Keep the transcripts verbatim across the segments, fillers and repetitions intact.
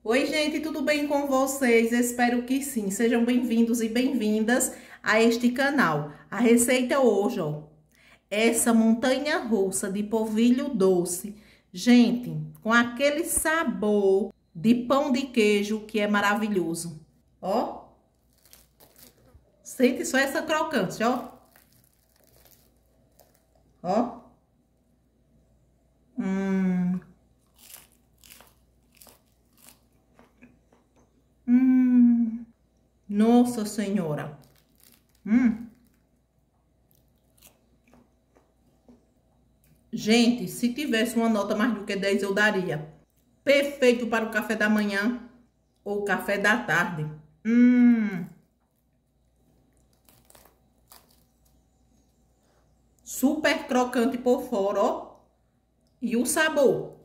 Oi, gente, tudo bem com vocês? Espero que sim. Sejam bem-vindos e bem-vindas a este canal. A receita hoje, ó, essa montanha-russa de polvilho doce. Gente, com aquele sabor de pão de queijo que é maravilhoso. Ó, sente só essa crocância, ó. Ó. Hum... Hum, nossa senhora. Hum. Gente, se tivesse uma nota mais do que dez, eu daria. Perfeito para o café da manhã ou café da tarde. Hum. Super crocante por fora, ó. E o sabor.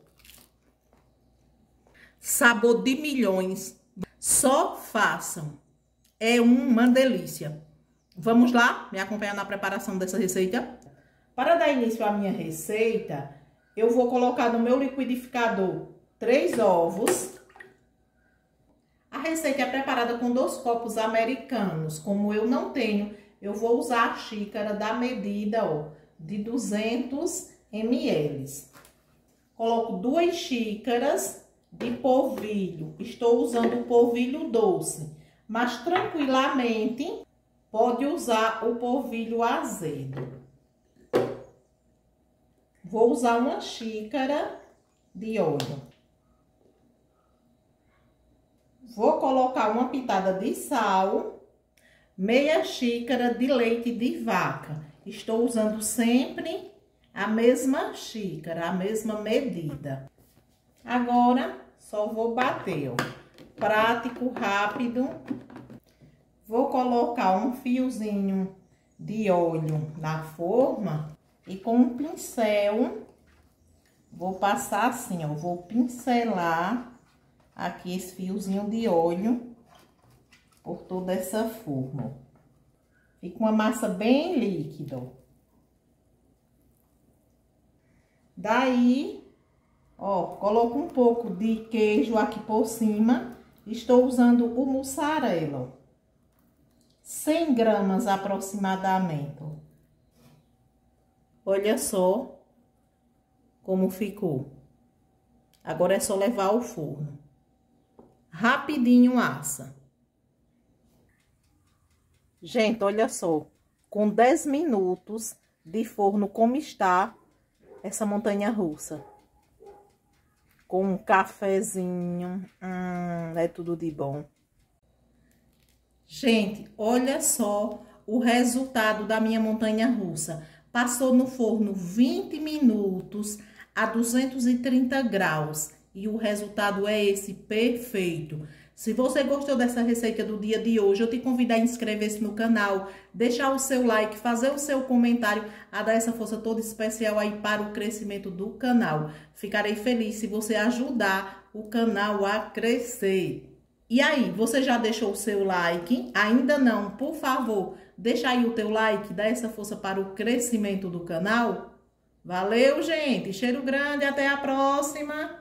Sabor de milhões. Só façam. É uma delícia. Vamos lá me acompanhar na preparação dessa receita? Para dar início à minha receita, eu vou colocar no meu liquidificador três ovos. A receita é preparada com dois copos americanos. Como eu não tenho, eu vou usar a xícara da medida, ó, de duzentos mililitros. Coloco duas xícaras de polvilho. Estou usando o polvilho doce, mas tranquilamente pode usar o polvilho azedo. Vou usar uma xícara de óleo. Vou colocar uma pitada de sal, meia xícara de leite de vaca. Estou usando sempre a mesma xícara, a mesma medida. Agora, só vou bater, ó. Prático, rápido. Vou colocar um fiozinho de óleo na forma e com um pincel, vou passar assim, ó. Vou pincelar aqui esse fiozinho de óleo por toda essa forma. Fica uma massa bem líquida, ó. Daí... ó, coloco um pouco de queijo aqui por cima. Estou usando o mussarela. cem gramas aproximadamente. Olha só como ficou. Agora é só levar ao forno. Rapidinho assa. Gente, olha só. Com dez minutos de forno, como está essa montanha-russa. Com um cafezinho, hum, é tudo de bom. Gente, olha só o resultado da minha montanha-russa. Passou no forno vinte minutos a duzentos e trinta graus. E o resultado é esse, perfeito. Se você gostou dessa receita do dia de hoje, eu te convido a inscrever-se no canal, deixar o seu like, fazer o seu comentário, a dar essa força toda especial aí para o crescimento do canal. Ficarei feliz se você ajudar o canal a crescer. E aí, você já deixou o seu like? Ainda não? Por favor, deixa aí o teu like, dá essa força para o crescimento do canal. Valeu, gente! Cheiro grande, até a próxima!